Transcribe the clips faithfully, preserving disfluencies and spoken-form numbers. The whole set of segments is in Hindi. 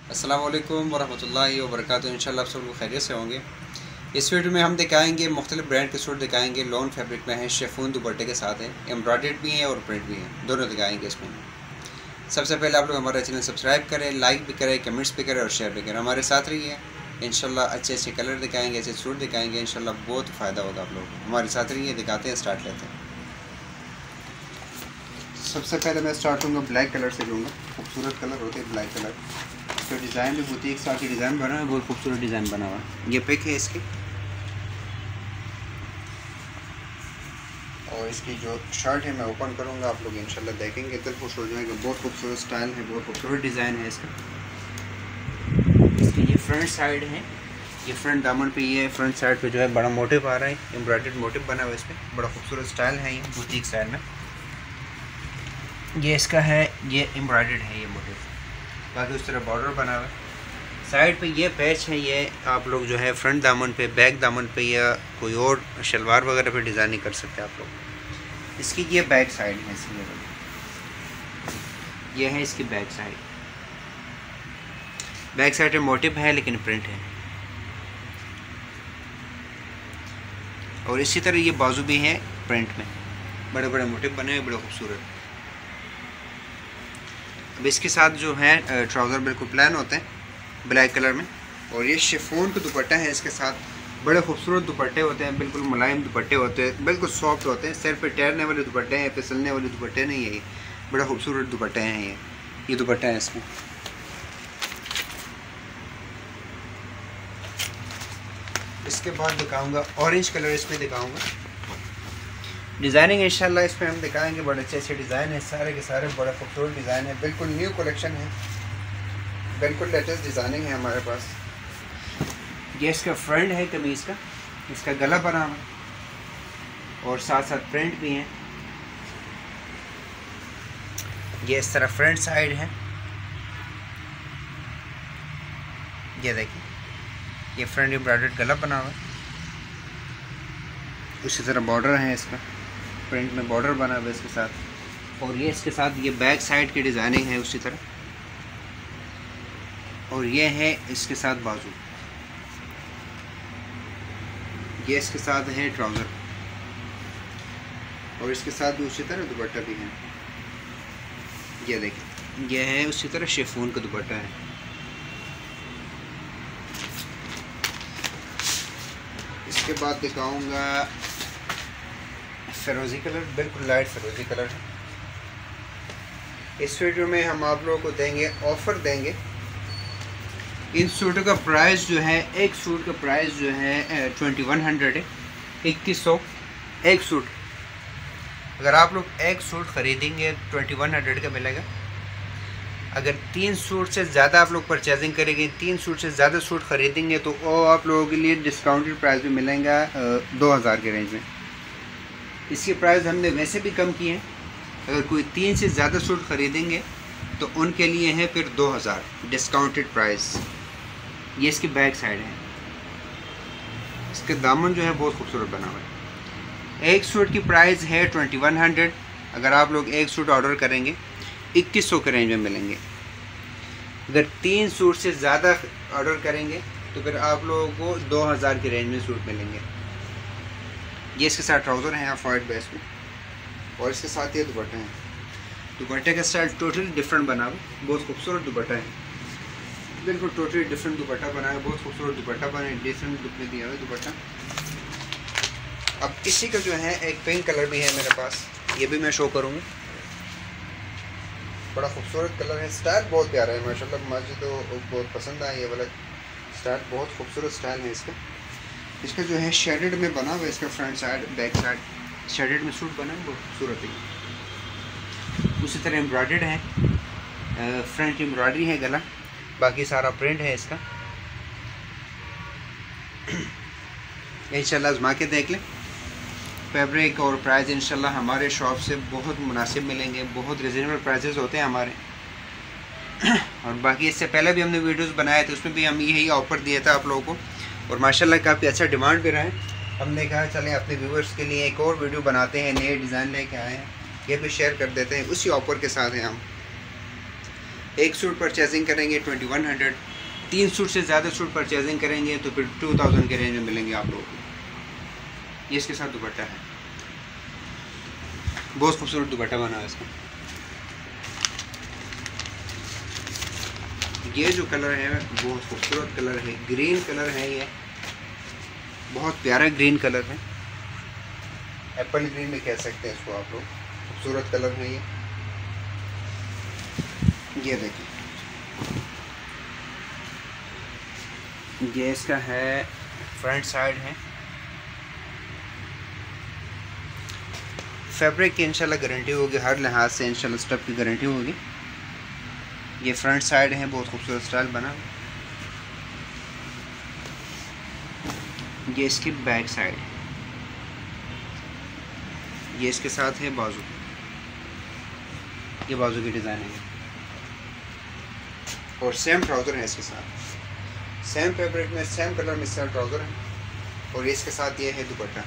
अस्सलाम वालेकुम वरहमतुल्लाहि वबरकातुहू। इंशाल्लाह आप सब लोग खैरियत से होंगे। इस वीडियो में हम दिखाएंगे मुख्तलिफ ब्रांड के सूट दिखाएंगे। लॉन फैब्रिक में है, शेफून दुपट्टे के साथ है, एम्ब्रॉयडर्ड भी है और प्रिंट भी है, दोनों दिखाएंगे इसमें। सबसे पहले आप लोग हमारा चैनल सब्सक्राइब करें, लाइक भी करें, कमेंट्स भी करें और शेयर भी करें। हमारे साथ रहिए, इंशाल्लाह अच्छे अच्छे कलर दिखाएंगे, अच्छे सूट दिखाएंगे, इंशाल्लाह बहुत फ़ायदा होगा आप लोग हमारे साथ रहिए। दिखाते हैं, स्टार्ट लेते हैं। सबसे पहले मैं स्टार्ट करूँगा ब्लैक कलर से लूँगा। खूबसूरत कलर होते हैं ब्लैक कलर। तो डिज़ाइन भी बुटीक स्टाइल की डिज़ाइन बना है, बहुत खूबसूरत डिज़ाइन बना हुआ है। ये पिक है इसकी, और इसकी जो शर्ट है मैं ओपन करूँगा, आप लोग इंशाल्लाह देखेंगे दिल खुश हो जाएंगे। बहुत खूबसूरत स्टाइल है, बहुत खूबसूरत डिज़ाइन है इसका। इसकी ये फ्रंट साइड है, ये फ्रंट दामन पे ये फ्रंट साइड पे जो है बड़ा मोटिव आ रहा है, एम्ब्रॉयडर्ड मोटिव बना हुआ है इस पर। बड़ा खूबसूरत स्टाइल है ये बुटीक स्टाइल में। ये इसका है, ये एम्ब्रॉयडर्ड है ये मोटिव। बाकी उस तरह बॉर्डर बना हुआ है। साइड पे ये पैच है, ये आप लोग जो है फ्रंट दामन पे, बैक दामन पे या कोई और शलवार वगैरह पे डिज़ाइन नहीं कर सकते आप लोग। इसकी ये बैक साइड है, इसलिए ये है इसकी बैक साइड। बैक साइड पे मोटिव है लेकिन प्रिंट है। और इसी तरह ये बाजू भी है प्रिंट में, बड़े बड़े मोटिव बने हुए, बड़े खूबसूरत। अब इसके साथ जो है ट्राउज़र बिल्कुल प्लान होते हैं ब्लैक कलर में, और ये शिफॉन का दुपट्टा है इसके साथ। बड़े खूबसूरत दुपट्टे होते हैं, बिल्कुल मुलायम दुपट्टे होते हैं, बिल्कुल सॉफ्ट होते हैं। सिर पे टहरने वाले दुपट्टे हैं, फिसलने वाले दुपट्टे नहीं है। ये बड़ा खूबसूरत दुपट्टे हैं, ये ये दुपट्टा है इसमें। इसके बाद दिखाऊंगा ऑरेंज कलर, इसमें दिखाऊंगा डिज़ाइनिंग इंशाल्लाह इसमें हम दिखाएंगे। बड़े अच्छे अच्छे डिज़ाइन है, सारे के सारे बड़ा खूबसूरत डिज़ाइन है, बिल्कुल न्यू कलेक्शन है, बिल्कुल लेटेस्ट डिज़ाइनिंग है हमारे पास। ये इसका फ्रंट है कमीज़ का, इसका गला बना हुआ और साथ साथ प्रिंट भी है। ये इस तरह फ्रंट साइड है, ये देखिए ये फ्रंट एम्ब्रॉयडर्ड गला बना हुआ है। उसी तरह बॉर्डर है इसका, प्रिंट में बॉर्डर बना हुआ है इसके साथ। और ये इसके साथ ये बैक साइड की डिज़ाइनिंग है उसी तरह। और ये है इसके साथ बाजू, ये इसके साथ है ट्राउज़र, और इसके साथ भी उसी तरह दुपट्टा भी है। ये देखिए ये है उसी तरह शिफॉन का दुपट्टा है। इसके बाद दिखाऊंगा फिरोज़ी कलर, बिल्कुल लाइट फिरोज़ी कलर है। इस वीडियो में हम आप लोगों को देंगे ऑफ़र देंगे। इन सूटों का प्राइस जो है, एक सूट का प्राइस जो है ट्वेंटी वन हंड्रेड है, इक्कीस सौ एक सूट। अगर आप लोग एक सूट ख़रीदेंगे ट्वेंटी वन हंड्रेड का मिलेगा। अगर तीन सूट से ज़्यादा आप लोग परचेजिंग करेंगे, तीन सूट से ज़्यादा सूट ख़रीदेंगे तो वो आप लोगों के लिए डिस्काउंटेड प्राइस भी मिलेगा दो हज़ार के रेंज में। इसके प्राइस हमने वैसे भी कम किए हैं। अगर कोई तीन से ज़्यादा सूट ख़रीदेंगे तो उनके लिए है फिर दो हज़ार डिस्काउंटेड प्राइस। ये इसकी बैक साइड है, इसके दामन जो है बहुत खूबसूरत बना हुआ है। एक सूट की प्राइस है ट्वेंटी वन हंड्रेड। अगर आप लोग एक सूट ऑर्डर करेंगे इक्कीस सौ के रेंज में मिलेंगे। अगर तीन सूट से ज़्यादा ऑर्डर करेंगे तो फिर आप लोगों को दो हज़ार के रेंज में सूट मिलेंगे। ये इसके साथ ट्राउज़र हैं ऑफ वाइट बेस में, और इसके साथ ये दुपट्टे हैं। दुपट्टे का स्टाइल टोटली डिफरेंट बना हुआ, बहुत खूबसूरत दुपट्टा है, बिल्कुल टोटली डिफरेंट दुपट्टा बना है, बहुत खूबसूरत दुपट्टा बना है, डिफरेंट लुक में दिया हुआ दुपट्टा। अब इसी का जो है एक पिंक कलर भी है मेरे पास, ये भी मैं शो करूँगी। बड़ा खूबसूरत कलर है, स्टाइल बहुत प्यारा है माशाल्लाह, मुझे तो बहुत पसंद आया ये वाला स्टाइल, बहुत खूबसूरत स्टाइल है इसका। इसका जो है शेडेड में बना हुआ है, इसका front side back side shaded में सूट बना है, बहुत खूबसूरत है। उसी तरह एम्ब्रॉयडर्ड है, फ्रंट एम्ब्रॉयडरी है गला, बाकी सारा प्रिंट है इसका। इंशाल्लाह आज़मा के देख लें। फैब्रिक और प्राइस इंशाल्लाह हमारे शॉप से बहुत मुनासिब मिलेंगे, बहुत रिजनेबल प्राइसेस होते हैं हमारे। और बाकी इससे पहले भी हमने वीडियोस बनाए थे, उसमें भी हम यही ऑफ़र दिया था आप लोगों को, और माशाल्लाह काफ़ी अच्छा डिमांड भी रहा है। हमने कहा चलें अपने व्यूवर्स के लिए एक और वीडियो बनाते हैं, नए डिज़ाइन लेके आए हैं, ये भी शेयर कर देते हैं। उसी ऑफ़र के साथ हैं हम। एक सूट परचेजिंग करेंगे ट्वेंटी वन हंड्रेड, तीन सूट से ज़्यादा सूट परचेजिंग करेंगे तो फिर टू थाउजेंड के रेंज में मिलेंगे आप लोगों को। ये इसके साथ दुपट्टा है, बहुत खूबसूरत दुपट्टा बना है इसका। ये जो कलर है बहुत खूबसूरत कलर है, ग्रीन कलर है, ये बहुत प्यारा ग्रीन कलर है, एप्पल ग्रीन भी कह सकते हैं इसको आप लोग। खूबसूरत कलर है ये। ये देखिए, ये इसका है फ्रंट साइड है। फैब्रिक की इंशाल्लाह गारंटी होगी, हर लिहाज से इंशाल्लाह स्टफ की गारंटी होगी। ये फ्रंट साइड है, बहुत खूबसूरत स्टाइल बना। ये इसकी बैक साइड है, ये इसके साथ है बाजू, ये बाजू की डिज़ाइन है और सेम ट्राउज़र है इसके साथ, सेम फैब्रिक में सेम कलर में सेम ट्राउज़र है। और ये इसके साथ ये है दुपट्टा।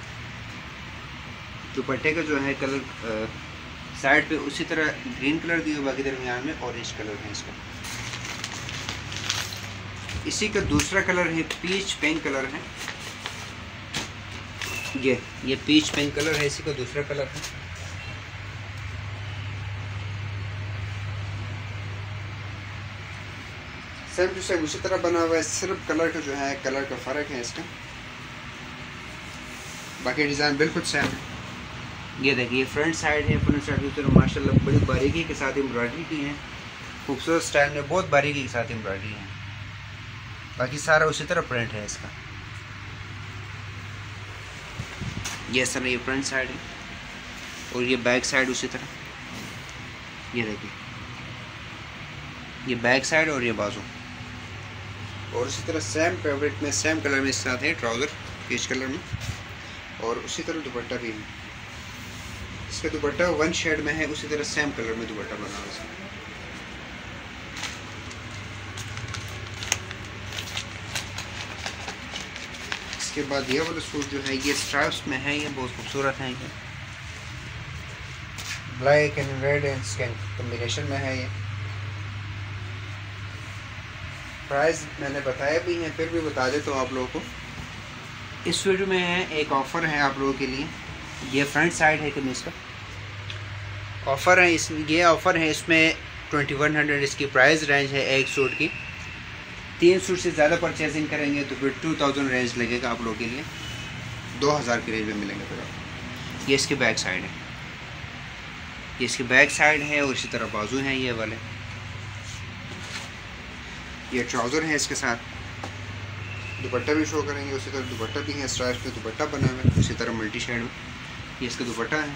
दुपट्टे का जो है कलर साइड पे उसी तरह ग्रीन कलर दिया, बाकी दरमियान में ऑरेंज कलर है इसका। इसी का दूसरा कलर है पीच पिंक कलर है, ये ये पीच पिंक कलर है, इसी का दूसरा कलर है। सेम टू सेम उसी तरह बना हुआ है, सिर्फ कलर का जो है कलर का फ़र्क है इसका, बाकी डिज़ाइन बिल्कुल सेम है। ये देखिए फ्रंट साइड है, फ्रंट साइड की तरफ माशाल्लाह बड़ी बारीकी के साथ एम्ब्रॉयडरी की है, खूबसूरत स्टाइल में बहुत बारीकी के साथ एम्ब्रॉयडरी है। बाकी सारा उसी तरह प्रिंट है इसका। ये सर ये फ्रंट साइड है और ये बैक साइड उसी तरह। ये देखिए ये बैक साइड और ये बाजू, और उसी तरह सेम फैब्रिक में सेम कलर में इसके साथ है ट्राउज़र पीच कलर में, और उसी तरह दुपट्टा भी है। इसका दुपट्टा वन शेड में है, उसी तरह सेम कलर में दुपट्टा बना हुआ है। इसके बाद ये वाला सूट जो है ये स्ट्राइप्स में है, ये बहुत खूबसूरत है। ये black and red and skin combination में है। ये प्राइस मैंने बताया भी है, फिर भी बता देता हूँ आप लोगों को। इस वीडियो में एक ऑफ़र है आप लोगों के लिए। ये फ्रंट साइड है कमीज़ का, ऑफ़र है इस ये ऑफ़र है इसमें ट्वेंटी वन हंड्रेड इसकी प्राइस रेंज है एक सूट की। तीन सूट से ज़्यादा परचेजिंग करेंगे तो फिर टू थाउजेंड रेंज लगेगा आप लोगों के लिए, दो हज़ार के रेंज में मिलेंगे फिर आपको। ये इसकी बैक साइड है, ये इसकी बैक साइड है और इसी तरह बाजू हैं ये वाले। ये ट्राउज़र है इसके साथ, दुपट्टा भी शो करेंगे, उसी तरह दुपट्टा भी है, स्ट्राइप्स में दुपट्टा बना हुआ है, उसी तरह मल्टी शेड में ये इसका दुपट्टा है।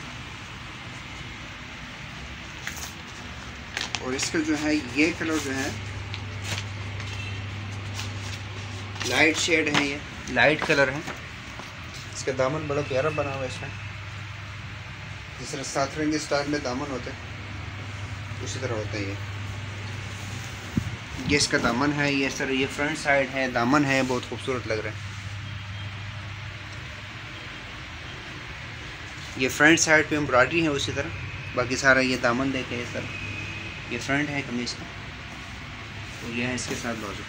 और इसका जो है ये कलर जो है लाइट शेड है, ये लाइट कलर है। इसका दामन बड़ा प्यारा बना हुआ है इसमें, जिस तरह सात रंग स्टाइल में दामन होते हैं उसी तरह होता है ये। ये इसका दामन है, ये सर ये फ्रंट साइड है, दामन है, बहुत खूबसूरत लग रहा है। ये फ्रंट साइड पे एम्ब्रॉयडरी है उसी तरह, बाकी सारा ये दामन देखे है सर। ये फ्रंट है कमीज़ का और ये है इसके साथ बाजू,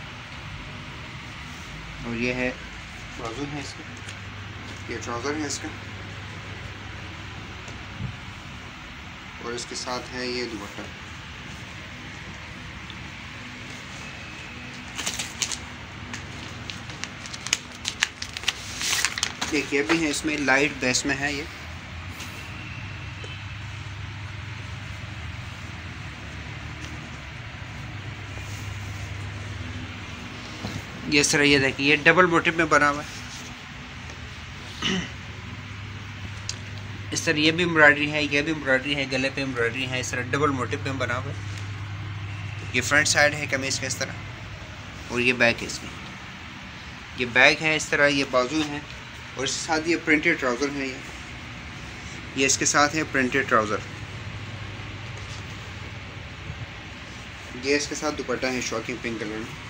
और ये है बाजू है इसका, ये ट्राउज़र है इसका और इसके साथ है ये दुपट्टा। देखिए भी है इसमें लाइट बेस में है ये। ये सर ये देखिए ये डबल मोटिव में बना हुआ है। इस तरह ये भी एम्ब्रॉयडरी है, ये भी एम्ब्रॉयडरी है, गले पे एम्ब्रॉयडरी है, इस तरह डबल मोटिव में बना हुआ है। ये फ्रंट साइड है कमीज़ का इस तरह, और ये बैक है इसकी, ये बैक है इस तरह, ये बाजू है और इसके साथ ये प्रिंटेड ट्राउज़र है। ये ये इसके साथ है प्रिंटेड ट्राउज़र। ये इसके साथ दुपट्टा है शॉकिंग पिंक कलर में।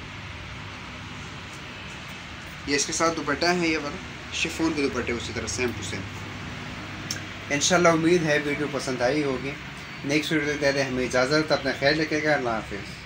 ये इसके साथ दुपट्टा है ये वाला शिफॉन के दुपट्टे उसी तरह सेम टू सेम। इंशाल्लाह उम्मीद है वीडियो पसंद आई होगी। नेक्स्ट वीडियो तक दे हमें इजाज़त, अपना ख्याल रखेगा। अल्लाह हाफिज़।